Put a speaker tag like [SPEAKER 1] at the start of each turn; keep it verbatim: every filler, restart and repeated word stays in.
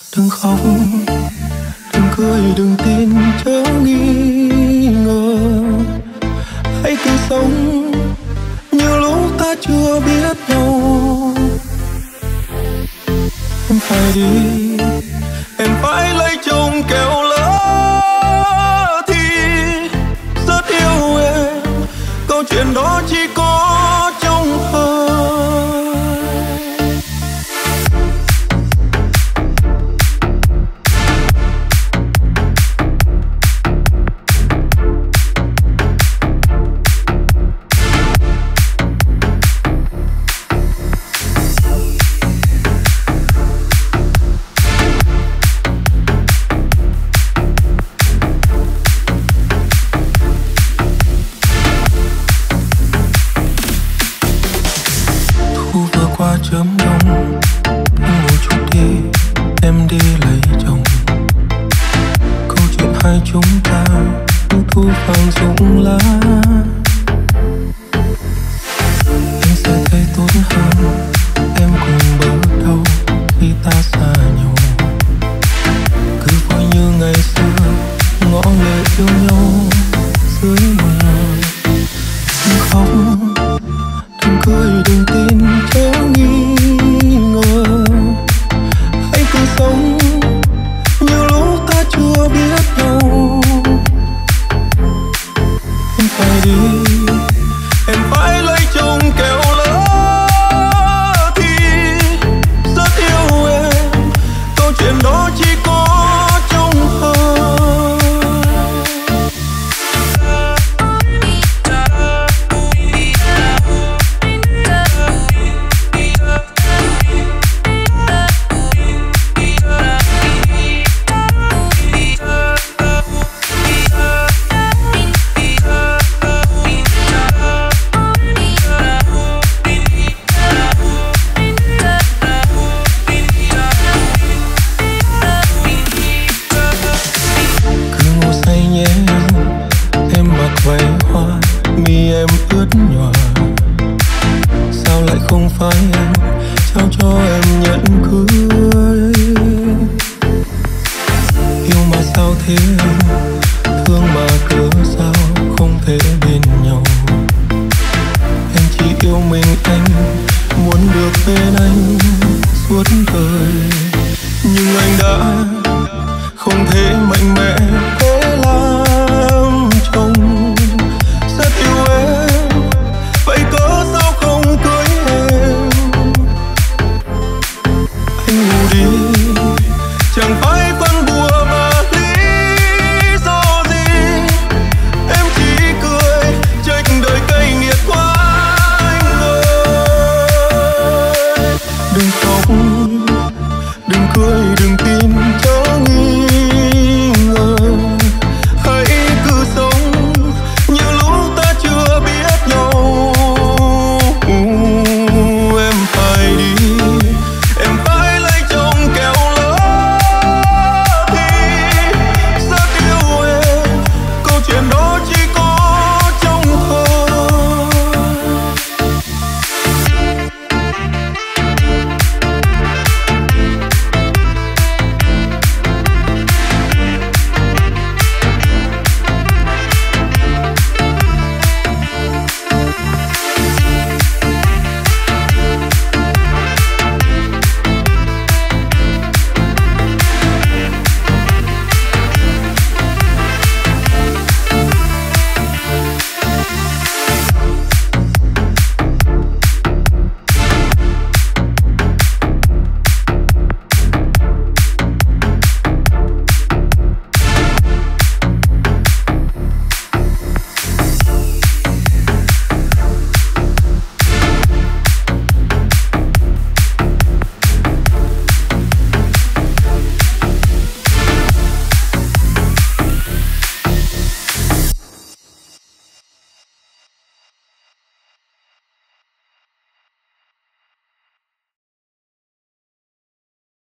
[SPEAKER 1] Đừng khóc, đừng cười, đừng tin, chớ nghi ngờ. Hãy cứ sống như lúc ta chưa biết nhau. Em phải đi, em phải lấy chồng kẻo lỡ thì rất yêu em. Câu chuyện đó chỉ có trong thơ. Chớm đông anh ngồi chút đi, em đi lấy chồng. Câu chuyện hai chúng ta như thu vàng rụng lá. Anh sẽ thấy tốt hơn em cùng bỡ đau khi ta xa nhau. Cứ coi như ngày xưa ngõ lệ yêu nhau dưới mưa. Đừng khóc, đừng cười, đừng tin, chớ nghi ngờ. Hãy cứ sống như lúc ta chưa biết nhau. Em phải đi, em phải lấy chồng kẻo lỡ thì rất yêu em. Câu chuyện đó chỉ có trong thơ. Váy hoa mi em ướt nhòa, sao lại không phải em trao cho em nhẫn cưới. Yêu mà sao thế em, thương mà cớ sao không thể bên nhau. Em chỉ yêu mình anh, muốn được bên anh suốt đời. Nhưng anh đã không thể mạnh mẽ để làm chồng. Rất yêu em, vậy cớ sao không cưới em. Anh ngủ đi, chẳng phải phân bùa mà lý do gì. Em chỉ cười, trách đời cay nghiệt quá anh ơi. Đừng khóc, đừng cười, đừng